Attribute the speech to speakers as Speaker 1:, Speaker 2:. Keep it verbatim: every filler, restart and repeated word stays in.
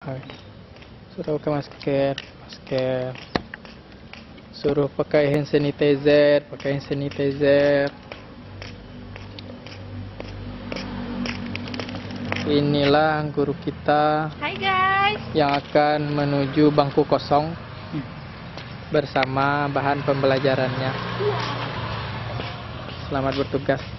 Speaker 1: Suruh pakai masker, masker. Suruh pakai hand sanitizer, pakai hand sanitizer. Inilah guru kita.
Speaker 2: Hai guys.
Speaker 1: Yang akan menuju bangku kosong bersama bahan pembelajarannya. Selamat bertugas.